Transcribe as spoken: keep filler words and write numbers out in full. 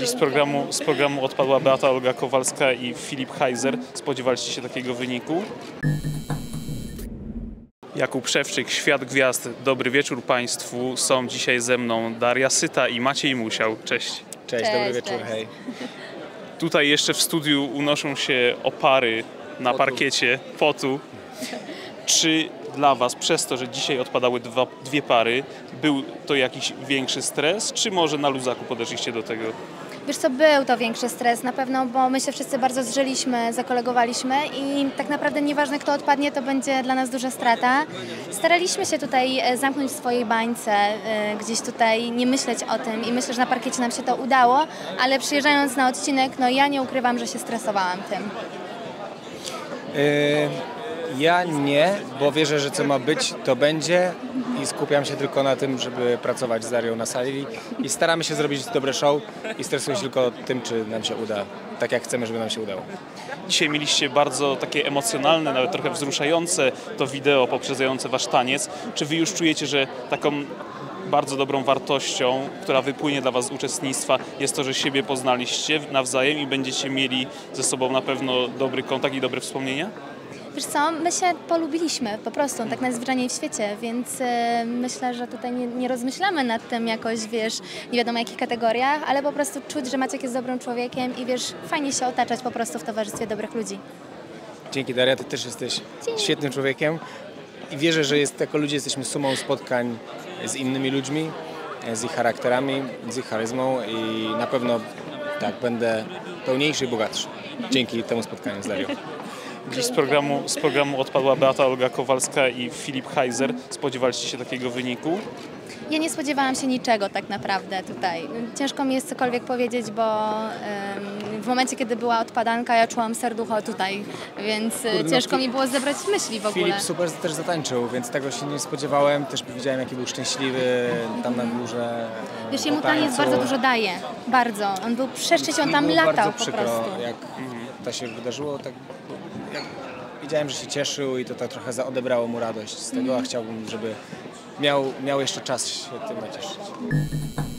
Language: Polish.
Dziś z programu, z programu odpadła Beata Olga Kowalska i Filip Heiser. Spodziewaliście się takiego wyniku? Jakub Szewczyk, Świat Gwiazd. Dobry wieczór Państwu. Są dzisiaj ze mną Daria Syta i Maciej Musiał. Cześć. Cześć, Cześć, dobry wieczór, cześć. hej. Tutaj jeszcze w studiu unoszą się opary na Potu. parkiecie potu. Czy dla Was, przez to, że dzisiaj odpadały dwa, dwie pary, był to jakiś większy stres, czy może na luzaku podeszliście do tego? Wiesz co, był to większy stres na pewno, bo my się wszyscy bardzo zżyliśmy, zakolegowaliśmy i tak naprawdę nieważne kto odpadnie, to będzie dla nas duża strata. Staraliśmy się tutaj e, zamknąć w swojej bańce, e, gdzieś tutaj nie myśleć o tym i myślę, że na parkiecie nam się to udało, ale przyjeżdżając na odcinek, no ja nie ukrywam, że się stresowałam tym. Yy, ja nie, bo wierzę, że co ma być, to będzie i skupiam się tylko na tym, żeby pracować z Darią na sali i staramy się zrobić dobre show i stresuję się tylko tym, czy nam się uda, tak jak chcemy, żeby nam się udało. Dzisiaj mieliście bardzo takie emocjonalne, nawet trochę wzruszające to wideo poprzedzające Wasz taniec. Czy Wy już czujecie, że taką bardzo dobrą wartością, która wypłynie dla Was z uczestnictwa, jest to, że siebie poznaliście nawzajem i będziecie mieli ze sobą na pewno dobry kontakt i dobre wspomnienia? Wiesz co, my się polubiliśmy po prostu, tak najzwyczajniej w świecie, więc e, myślę, że tutaj nie, nie rozmyślamy nad tym jakoś, wiesz, nie wiadomo jakich kategoriach, ale po prostu czuć, że Maciek jest dobrym człowiekiem i wiesz, fajnie się otaczać po prostu w towarzystwie dobrych ludzi. Dzięki Daria, ty też jesteś Dzięki. świetnym człowiekiem i wierzę, że jest, jako ludzie jesteśmy sumą spotkań z innymi ludźmi, z ich charakterami, z ich charyzmą i na pewno tak, będę pełniejszy i bogatszy dzięki temu spotkaniu z Darią. Dziś z programu, z programu odpadła Beata Olga Kowalska i Filip Heiser. Spodziewaliście się takiego wyniku? Ja nie spodziewałam się niczego tak naprawdę tutaj. Ciężko mi jest cokolwiek powiedzieć, bo ym, w momencie, kiedy była odpadanka, ja czułam serducho tutaj, więc Kurde, no, ciężko Fi- mi było zebrać myśli w ogóle. Filip super też zatańczył, więc tego się nie spodziewałem. Też widziałem, jaki był szczęśliwy tam na górze. e, Wiesz, po jemu taniec tańcu. bardzo dużo daje, bardzo. On był przeszczyć, on tam Było latał bardzo po przykro, prostu. jak to się wydarzyło, tak jak widziałem, że się cieszył i to tak trochę za- odebrało mu radość z tego, a chciałbym, żeby miał, miał jeszcze czas się tym nacieszyć.